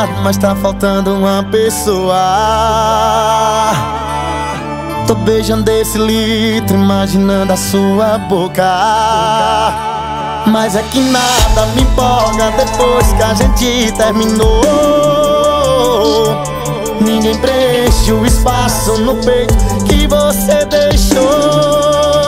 lotado, mas tá faltando uma pessoa. Tô beijando esse litro, imaginando a sua boca. Mas é que nada me empolga depois que a gente terminou. Ninguém preenche o espaço no peito que você deixou.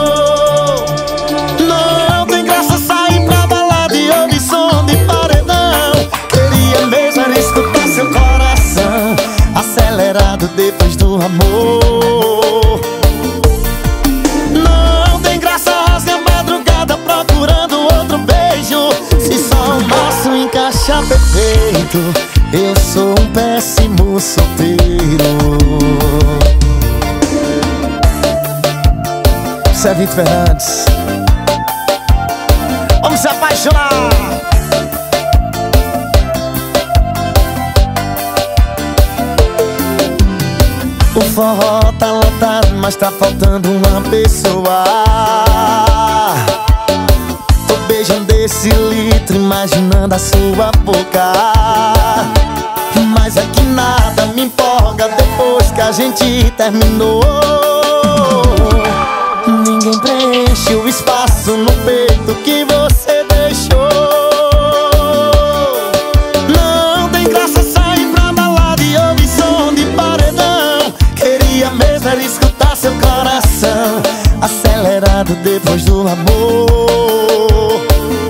Não tem graça sair pra balada e ouvir som de paredão. Queria mesmo era escutar seu coração acelerado depois do amor. Não tem graça rasga a madrugada procurando outro beijo, se só o nosso encaixa perfeito. Eu sou um péssimo solteiro. Isso é Vitor Fernandes. Vamos se apaixonar. O forró tá lotado, mas tá faltando uma pessoa. Tô beijando esse litro, imaginando a sua boca. Mas é que nada me empolga depois que a gente terminou. Ninguém preenche o espaço no peito que você deixou. Não tem graça sair pra balada e ouvir som de paredão. Queria mesmo era escutar seu coração acelerado depois do amor.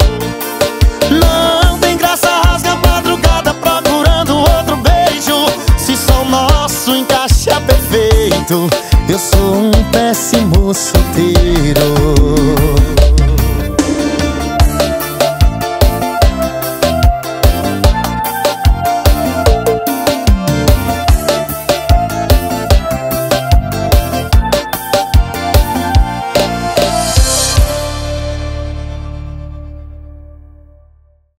Não tem graça rasga a madrugada procurando outro beijo, se só o nosso encaixa perfeito. Eu sou um péssimo solteiro.